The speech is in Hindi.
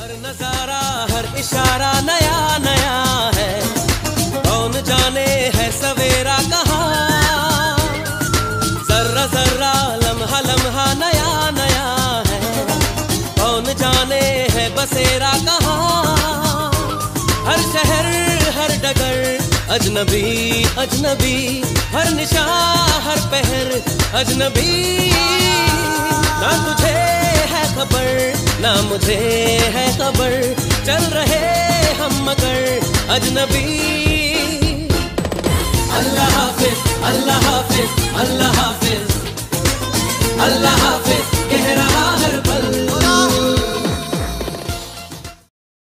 हर नजारा हर इशारा नया नया है, कौन जाने है सवेरा कहाँ। जर्रा जर्रा लम्हा लम्हा नया नया है, कौन जाने है बसेरा कहाँ। हर शहर हर डगर अजनबी अजनबी, हर निशान हर पहर अजनबी। ना तुझे है खबर ना मुझे है खबर, चल रहे हम मगर अजनबी।